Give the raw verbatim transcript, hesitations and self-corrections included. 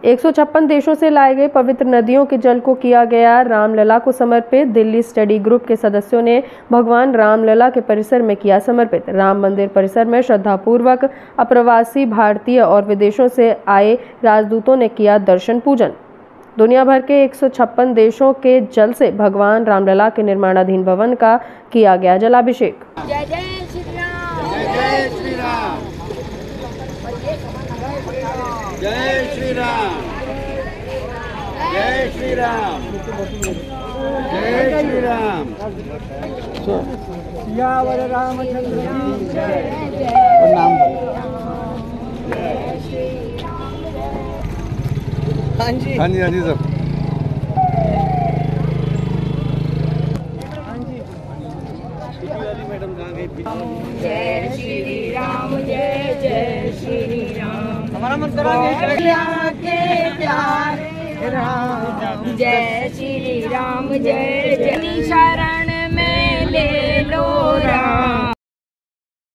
एक सौ छप्पन देशों से लाए गए पवित्र नदियों के जल को किया गया रामलला को समर्पित। दिल्ली स्टडी ग्रुप के सदस्यों ने भगवान रामलला के परिसर में किया समर्पित। राम मंदिर परिसर में श्रद्धापूर्वक अप्रवासी भारतीय और विदेशों से आए राजदूतों ने किया दर्शन पूजन। दुनिया भर के एक सौ छप्पन देशों के जल से भगवान रामलला के निर्माणाधीन भवन का किया गया जलाभिषेक। जय जय श्री राम, जय श्री राम, जय श्री राम, जय श्री राम, जय श्री राम। सियावर रामचंद्र की जय। नाम हाँ जी हाँ जी हाँ जी सर। मैडम कहाँ गई? जय श्री राम, जय जय श्री राम, हमारा मन करा के प्यारे राम। जय श्री राम, जय जय शरण में ले लो